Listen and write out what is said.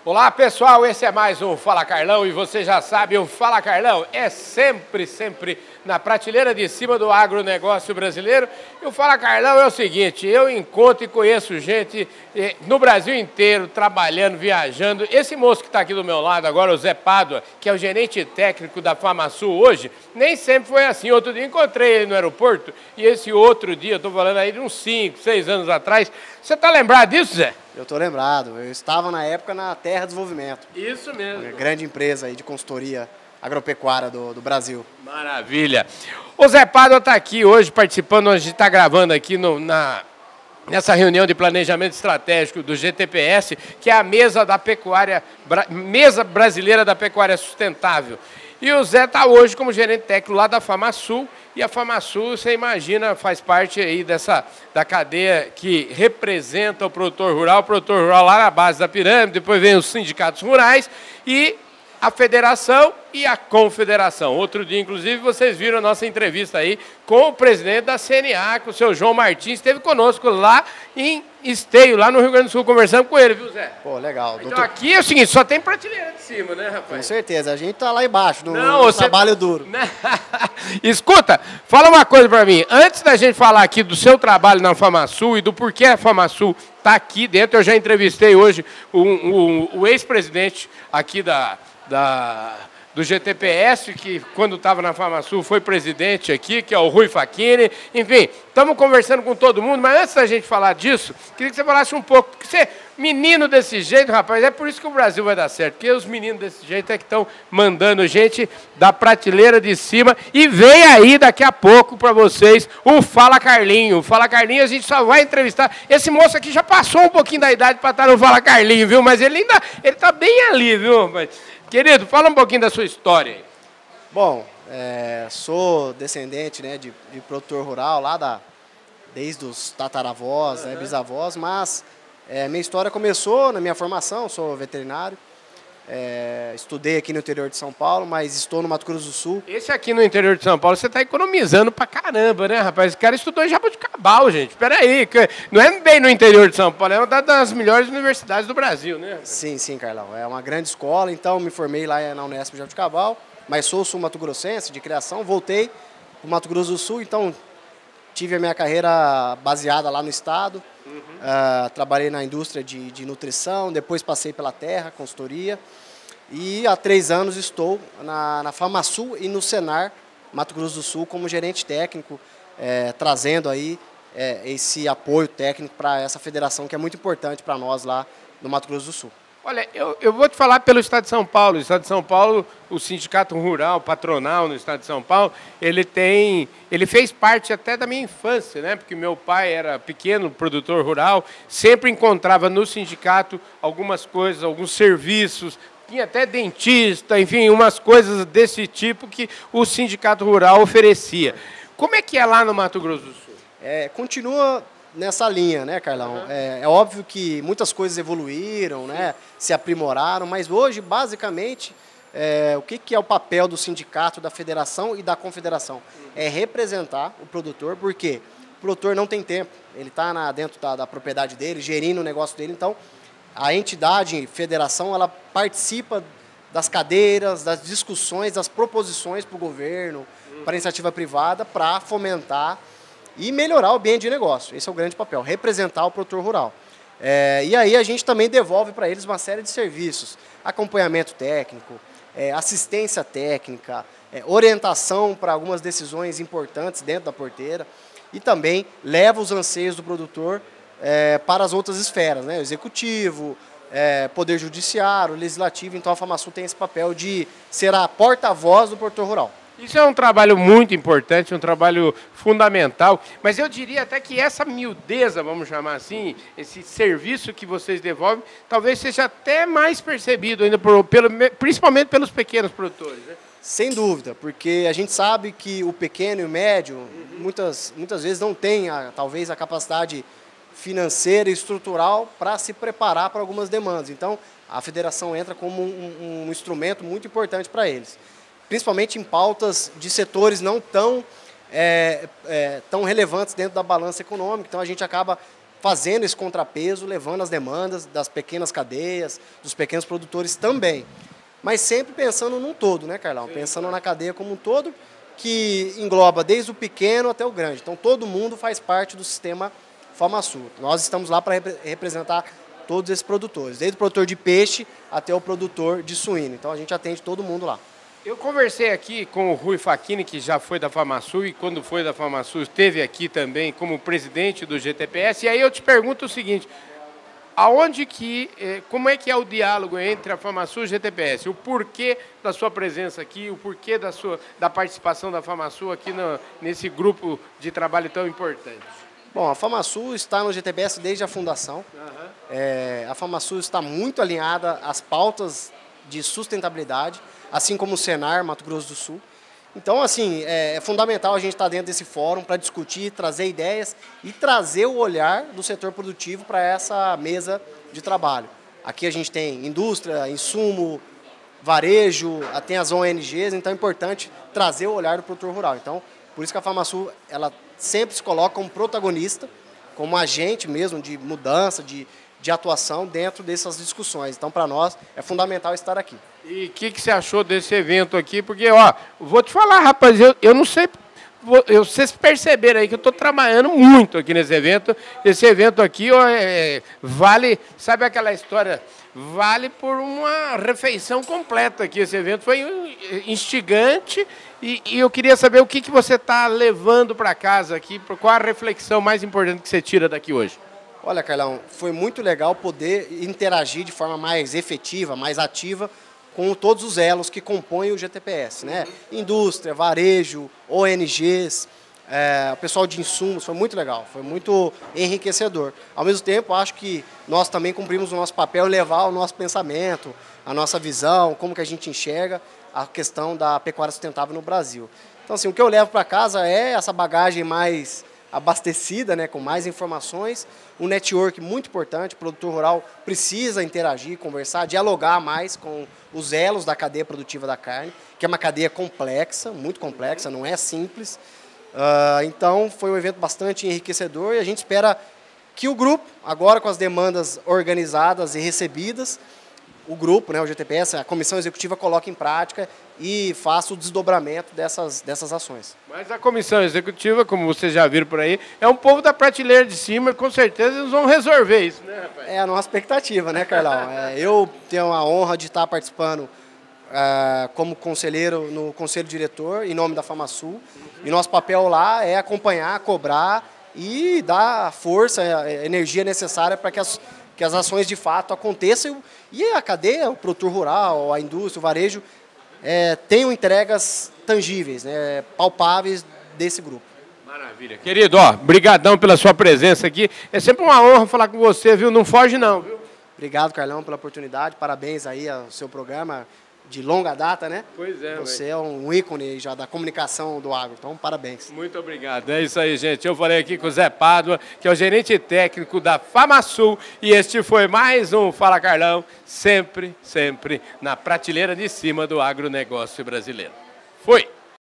Olá pessoal, esse é mais um Fala Carlão e você já sabe, o Fala Carlão é sempre na prateleira de cima do agronegócio brasileiro. E o Fala Carlão é o seguinte, eu encontro e conheço gente no Brasil inteiro, trabalhando, viajando. Esse moço que está aqui do meu lado agora, o Zé Pádua, que é o gerente técnico da FamaSul hoje, nem sempre foi assim. Outro dia encontrei ele no aeroporto e esse outro dia, eu estou falando aí de uns 5, 6 anos atrás. Você está lembrado disso, Zé? Eu estou lembrado, eu estava na época na Terra Desenvolvimento. Isso mesmo. Uma grande empresa aí de consultoria agropecuária do Brasil. Maravilha. O Zé Pádua está aqui hoje participando, a gente está gravando aqui nessa reunião de planejamento estratégico do GTPS, que é a mesa brasileira da pecuária sustentável. E o Zé está hoje como gerente técnico lá da FamaSul, e a FamaSul, você imagina, faz parte aí da cadeia que representa o produtor rural lá na base da pirâmide, depois vem os sindicatos rurais e a federação e a confederação. Outro dia, inclusive, vocês viram a nossa entrevista aí com o presidente da CNA, com o seu João Martins, esteve conosco lá em Esteio, lá no Rio Grande do Sul, conversando com ele, viu, Zé? Pô, legal. Então aqui é o seguinte, só tem prateleira de cima, né, rapaz? Com certeza, a gente tá lá embaixo, no trabalho duro. Escuta, fala uma coisa para mim, antes da gente falar aqui do seu trabalho na FamaSul e do porquê a FamaSul está aqui dentro, eu já entrevistei hoje o ex-presidente aqui do GTPS, que quando estava na FamaSul foi presidente aqui, que é o Rui Facchini. Enfim, estamos conversando com todo mundo, mas antes da gente falar disso, queria que você falasse um pouco, porque você, menino desse jeito, rapaz, é por isso que o Brasil vai dar certo, porque os meninos desse jeito é que estão mandando gente da prateleira de cima, e vem aí daqui a pouco para vocês o Fala Carlinho. O Fala Carlinho a gente só vai entrevistar, esse moço aqui já passou um pouquinho da idade para estar no Fala Carlinho, viu, mas ele está bem ali, viu, rapaz? Querido, fala um pouquinho da sua história aí. Bom, sou descendente, né, de produtor rural, desde os tataravós, né, bisavós, mas minha história começou na minha formação, sou veterinário, estudei aqui no interior de São Paulo, mas estou no Mato Grosso do Sul. Esse aqui no interior de São Paulo, você está economizando pra caramba, né, rapaz? Esse cara estudou em Jaboticabal, gente. Espera aí, não é bem no interior de São Paulo, é uma das melhores universidades do Brasil, né? Sim, Carlão. É uma grande escola, então me formei lá na Unesp de Jaboticabal, mas sou sul-mato-grossense de criação, voltei para o Mato Grosso do Sul, então tive a minha carreira baseada lá no estado, trabalhei na indústria de nutrição, depois passei pela terra, consultoria, e há 3 anos estou na FamaSul e no Senar, Mato Grosso do Sul, como gerente técnico, trazendo aí esse apoio técnico para essa federação que é muito importante para nós lá no Mato Grosso do Sul. Olha, eu vou te falar pelo Estado de São Paulo. O Estado de São Paulo, o Sindicato Rural, patronal no Estado de São Paulo, ele fez parte até da minha infância, né? Porque meu pai era pequeno produtor rural, sempre encontrava no sindicato algumas coisas, alguns serviços, tinha até dentista, enfim, umas coisas desse tipo que o Sindicato Rural oferecia. Como é que é lá no Mato Grosso do Sul? Continua nessa linha, né, Carlão? É óbvio que muitas coisas evoluíram, né, se aprimoraram, mas hoje, basicamente, o que é o papel do sindicato, da federação e da confederação? É representar o produtor, porque o produtor não tem tempo, ele está dentro da propriedade dele, gerindo o negócio dele, então a entidade, federação, ela participa das cadeiras, das discussões, das proposições para o governo, para a iniciativa privada, para fomentar e melhorar o ambiente de negócio. Esse é o grande papel, representar o produtor rural. E aí a gente também devolve para eles uma série de serviços, acompanhamento técnico, assistência técnica, orientação para algumas decisões importantes dentro da porteira e também leva os anseios do produtor para as outras esferas, né? O executivo, poder judiciário, legislativo. Então a FamaSul tem esse papel de ser a porta-voz do produtor rural. Isso é um trabalho muito importante, um trabalho fundamental, mas eu diria até que essa miudeza, vamos chamar assim, esse serviço que vocês devolvem, talvez seja até mais percebido ainda, principalmente pelos pequenos produtores, né? Sem dúvida, porque a gente sabe que o pequeno e o médio, muitas vezes não tem, talvez, a capacidade financeira e estrutural para se preparar para algumas demandas. Então, a federação entra como um instrumento muito importante para eles, principalmente em pautas de setores não tão relevantes dentro da balança econômica. Então, a gente acaba fazendo esse contrapeso, levando as demandas das pequenas cadeias, dos pequenos produtores também. Mas sempre pensando num todo, né, Carlão? Pensando na cadeia como um todo, que engloba desde o pequeno até o grande. Então, todo mundo faz parte do sistema FamaSul. Nós estamos lá para representar todos esses produtores, desde o produtor de peixe até o produtor de suíno. Então, a gente atende todo mundo lá. Eu conversei aqui com o Rui Facchini, que já foi da FamaSul, e quando foi da FamaSul esteve aqui também como presidente do GTPS, e aí eu te pergunto o seguinte, como é que é o diálogo entre a FamaSul e o GTPS? O porquê da sua presença aqui, o porquê da participação da FamaSul aqui nesse grupo de trabalho tão importante? Bom, a FamaSul está no GTPS desde a fundação. A FamaSul está muito alinhada às pautas de sustentabilidade, assim como o Senar, Mato Grosso do Sul. Então, assim, é fundamental a gente estar dentro desse fórum para discutir, trazer ideias e trazer o olhar do setor produtivo para essa mesa de trabalho. Aqui a gente tem indústria, insumo, varejo, tem as ONGs, então é importante trazer o olhar do produtor rural. Então, por isso que a FamaSul, ela sempre se coloca como protagonista, como agente mesmo de mudança, de atuação dentro dessas discussões. Então, para nós, é fundamental estar aqui. E o que você achou desse evento aqui? Porque, vou te falar, rapaz, eu não sei, vocês perceberam aí que eu estou trabalhando muito aqui nesse evento. Esse evento aqui vale, sabe aquela história, vale por uma refeição completa aqui. Esse evento foi instigante e eu queria saber o que você está levando para casa aqui, qual a reflexão mais importante que você tira daqui hoje. Olha, Carlão, foi muito legal poder interagir de forma mais efetiva, mais ativa, com todos os elos que compõem o GTPS, né? Indústria, varejo, ONGs, o pessoal de insumos, foi muito legal, foi muito enriquecedor. Ao mesmo tempo, acho que nós também cumprimos o nosso papel em levar o nosso pensamento, a nossa visão, como que a gente enxerga a questão da pecuária sustentável no Brasil. Então, assim, o que eu levo para casa é essa bagagem mais abastecida, né, com mais informações, um network muito importante, o produtor rural precisa interagir, conversar, dialogar mais com os elos da cadeia produtiva da carne, que é uma cadeia complexa, muito complexa, não é simples. Então, foi um evento bastante enriquecedor e a gente espera que o grupo, agora com as demandas organizadas e recebidas, o grupo, né, o GTPS, a comissão executiva coloque em prática e faça o desdobramento dessas ações. Mas a comissão executiva, como vocês já viram por aí, é um povo da prateleira de cima, com certeza eles vão resolver isso, né, rapaz? É a nossa expectativa, né, Carlão? Eu tenho a honra de estar participando como conselheiro no Conselho Diretor, em nome da FamaSul, e nosso papel lá é acompanhar, cobrar e dar a força, a energia necessária para que as ações de fato aconteçam e a cadeia, o produtor rural, a indústria, o varejo, tenham entregas tangíveis, né, palpáveis desse grupo. Maravilha. Querido, brigadão pela sua presença aqui. É sempre uma honra falar com você, viu? Não foge não, viu? Obrigado, Carlão, pela oportunidade. Parabéns aí ao seu programa de longa data, né? Pois é. Você é um ícone já da comunicação do agro, então parabéns. Muito obrigado. É isso aí, gente. Eu falei aqui com o Zé Pádua, que é o gerente técnico da FamaSul, e este foi mais um Fala Carlão, sempre na prateleira de cima do agronegócio brasileiro. Fui!